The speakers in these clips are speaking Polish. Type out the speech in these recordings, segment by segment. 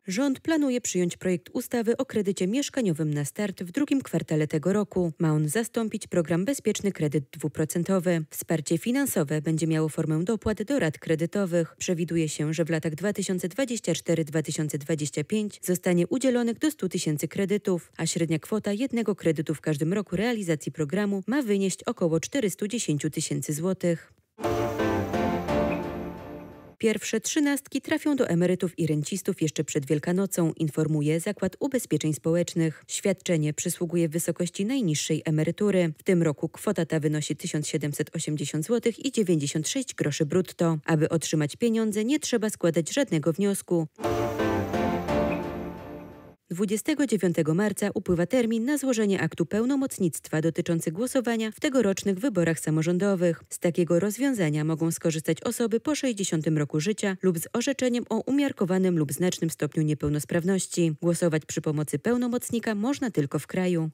Rząd planuje przyjąć projekt ustawy o kredycie mieszkaniowym na start w drugim kwartale tego roku. Ma on zastąpić program Bezpieczny Kredyt 2%. Wsparcie finansowe będzie miało formę dopłat do rat kredytowych. Przewiduje się, że w latach 2024-2025 zostanie udzielonych do 100 tysięcy kredytów, a średnia kwota jednego kredytu w każdym roku realizacji programu ma wynieść około 410 tysięcy złotych. Pierwsze trzynastki trafią do emerytów i rencistów jeszcze przed Wielkanocą, informuje Zakład Ubezpieczeń Społecznych. Świadczenie przysługuje w wysokości najniższej emerytury. W tym roku kwota ta wynosi 1780 zł i 96 groszy brutto. Aby otrzymać pieniądze, nie trzeba składać żadnego wniosku. 29 marca upływa termin na złożenie aktu pełnomocnictwa dotyczący głosowania w tegorocznych wyborach samorządowych. Z takiego rozwiązania mogą skorzystać osoby po 60 roku życia lub z orzeczeniem o umiarkowanym lub znacznym stopniu niepełnosprawności. Głosować przy pomocy pełnomocnika można tylko w kraju.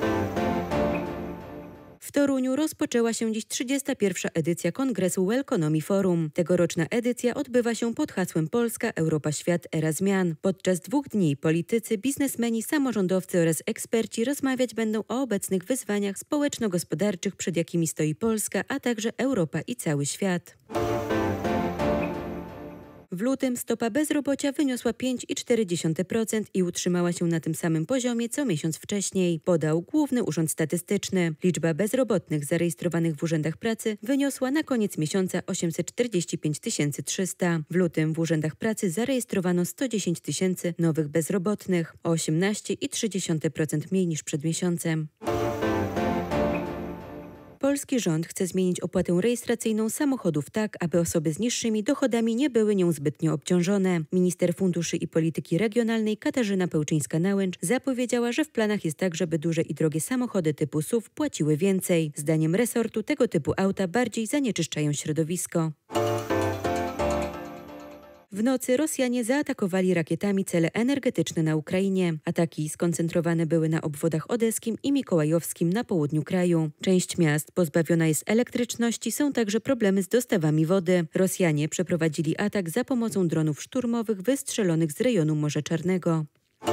W Toruniu rozpoczęła się dziś 31. edycja Kongresu Welconomy Forum. Tegoroczna edycja odbywa się pod hasłem Polska, Europa, Świat, Era Zmian. Podczas 2 dni politycy, biznesmeni, samorządowcy oraz eksperci rozmawiać będą o obecnych wyzwaniach społeczno-gospodarczych, przed jakimi stoi Polska, a także Europa i cały świat. W lutym stopa bezrobocia wyniosła 5,4% i utrzymała się na tym samym poziomie co miesiąc wcześniej, podał Główny Urząd Statystyczny. Liczba bezrobotnych zarejestrowanych w urzędach pracy wyniosła na koniec miesiąca 845 300. W lutym w urzędach pracy zarejestrowano 110 tysięcy nowych bezrobotnych, o 18,3% mniej niż przed miesiącem. Polski rząd chce zmienić opłatę rejestracyjną samochodów tak, aby osoby z niższymi dochodami nie były nią zbytnio obciążone. Minister Funduszy i Polityki Regionalnej Katarzyna Pełczyńska-Nałęcz zapowiedziała, że w planach jest tak, żeby duże i drogie samochody typu SUV płaciły więcej. Zdaniem resortu tego typu auta bardziej zanieczyszczają środowisko. W nocy Rosjanie zaatakowali rakietami cele energetyczne na Ukrainie. Ataki skoncentrowane były na obwodach odeskim i mikołajowskim na południu kraju. Część miast pozbawiona jest elektryczności, są także problemy z dostawami wody. Rosjanie przeprowadzili atak za pomocą dronów szturmowych wystrzelonych z rejonu Morza Czarnego.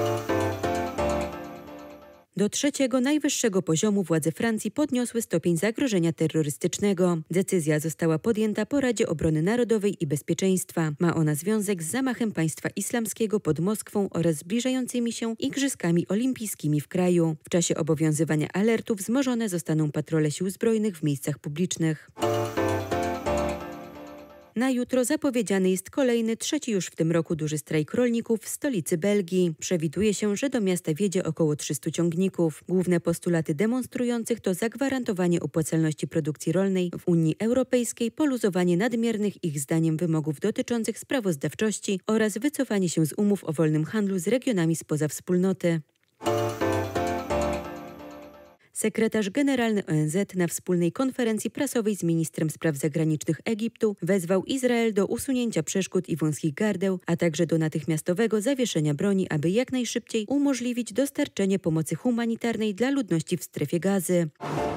Do trzeciego, najwyższego poziomu władze Francji podniosły stopień zagrożenia terrorystycznego. Decyzja została podjęta po Radzie Obrony Narodowej i Bezpieczeństwa. Ma ona związek z zamachem państwa islamskiego pod Moskwą oraz zbliżającymi się Igrzyskami Olimpijskimi w kraju. W czasie obowiązywania alertu wzmożone zostaną patrole sił zbrojnych w miejscach publicznych. Na jutro zapowiedziany jest kolejny, trzeci już w tym roku duży strajk rolników w stolicy Belgii. Przewiduje się, że do miasta wjedzie około 300 ciągników. Główne postulaty demonstrujących to zagwarantowanie opłacalności produkcji rolnej w Unii Europejskiej, poluzowanie nadmiernych ich zdaniem wymogów dotyczących sprawozdawczości oraz wycofanie się z umów o wolnym handlu z regionami spoza wspólnoty. Sekretarz generalny ONZ na wspólnej konferencji prasowej z ministrem spraw zagranicznych Egiptu wezwał Izrael do usunięcia przeszkód i wąskich gardeł, a także do natychmiastowego zawieszenia broni, aby jak najszybciej umożliwić dostarczenie pomocy humanitarnej dla ludności w strefie Gazy.